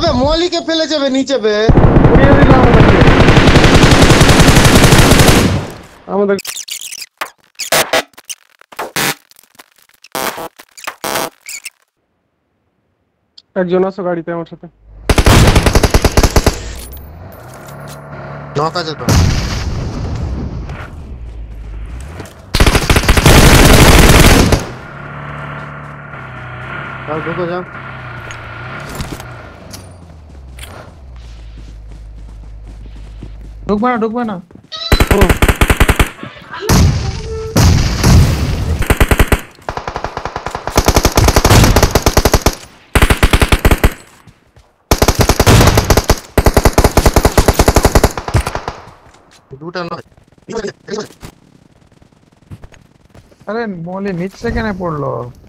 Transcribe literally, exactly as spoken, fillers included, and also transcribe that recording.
আবে মলিকে ফেলে যাবে নিচে বে। উড়িয়ে দিল আমাদেরকে। আমাদের একজন আছে গাড়িতে আমার সাথে। নক আছে তো। যাও ঢুকো যাও। ঢুকবে না ঢুকবে না। দুটা নয়। আরে মলি নিচে কেন পড়লো?